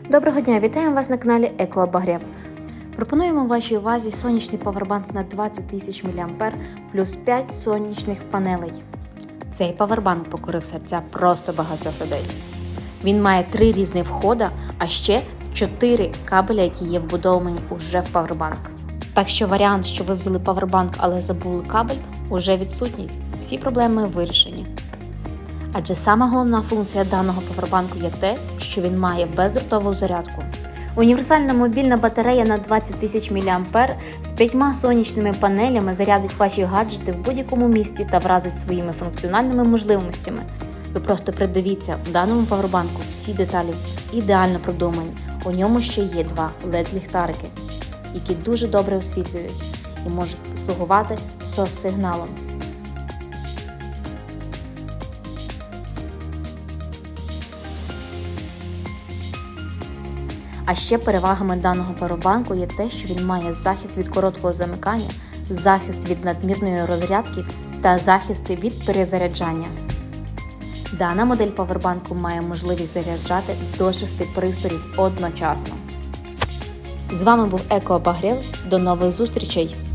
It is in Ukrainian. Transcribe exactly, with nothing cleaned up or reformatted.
Доброго дня! Вітаємо вас на каналі Екообогрів. Пропонуємо вашій увазі сонячний павербанк на двадцять тисяч міліампер плюс п'ять сонячних панелей. Цей павербанк покорив серця просто багатьох людей. Він має три різні входи, а ще чотири кабеля, які є вбудовані уже в павербанк. Так що варіант, що ви взяли павербанк, але забули кабель, уже відсутній. Всі проблеми вирішені. Адже сама головна функція даного павербанку є те, що він має бездротову зарядку. Універсальна мобільна батарея на двадцять тисяч міліампер з п'ятьма сонячними панелями зарядить ваші гаджети в будь-якому місці та вразить своїми функціональними можливостями. Ви просто придивіться, в даному павербанку всі деталі ідеально продумані. У ньому ще є два лед-ліхтарики, які дуже добре освітлюють і можуть слугувати сос-сигналом. А ще перевагами даного павербанку є те, що він має захист від короткого замикання, захист від надмірної розрядки та захист від перезаряджання. Дана модель павербанку має можливість заряджати до шести пристроїв одночасно. З вами був Екообогрів. До нових зустрічей!